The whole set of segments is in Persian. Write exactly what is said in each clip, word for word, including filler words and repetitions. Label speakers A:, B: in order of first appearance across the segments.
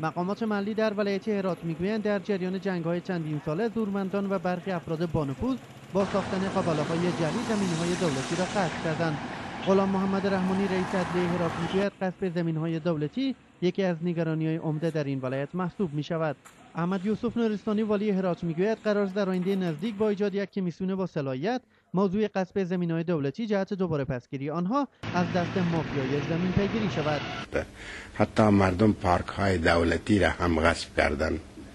A: مقامات محلی در ولایت هرات میگویند در جریان جنگ‌های چندین ساله زورمندان و برخی افراد بانفوذ با ساختن قابله‌های جعلی زمین‌های دولتی را غصب کردند. غلام محمد رحمانی رئیس عدلیه هرات میگوید غصب زمین‌های دولتی یکی از نگرانی‌های عمده در این ولایت محسوب می‌شود. احمد یوسف نورستانی والی هرات میگوید قرار است در آینده نزدیک با ایجاد یک کمیسیون با صلاحیت موضوع غصب زمین‌های دولتی جهت دوباره پسگیری آنها از دست مافیای زمین پیگیری شود.
B: حتی مردم پارک‌های دولتی را هم غصب کردن،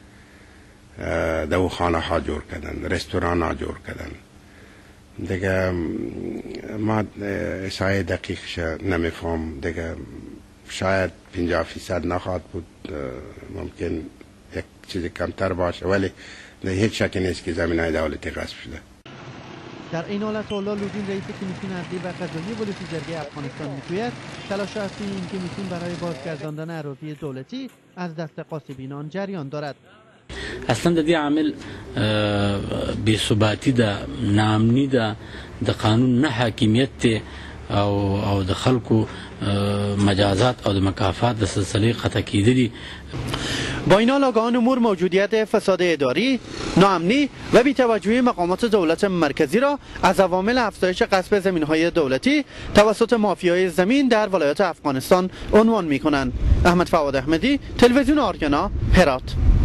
B: دواخانه ها جور کردن، رستوران ها جور کردن. دیگه ما احصای دقیقش نمیفهم، دیگه شاید پنجاه فیصد نخواهد بود، ممکن یک چیز کمتر باشه، ولی هیچ شکی نیست که زمین‌های دولتی غصب شده.
A: در این حالت الله لودین رئیس کمیسیون عدلی و قضایی بلوچیزرگی افغانستان میگوید تلاش اصلی این کمیسیون برای بازگرداندن اراضی دولتی از دست غاصبینان جریان دارد.
C: اصلا د دې عامل بې ثباتی ده، ناامني ده، د قانون نه حاکمیت دی او او د خلکو مجازات او د مکافات د سلسله قطع کیدلی.
A: با این حال آگاهان امور موجودیت فساد اداری، ناامنی و بی‌توجهی مقامات دولت مرکزی را از عوامل افزایش غصب زمین‌های دولتی توسط مافیای زمین در ولایات افغانستان عنوان می‌کنند. احمد فواد احمدی، تلویزیون آریانا، هرات.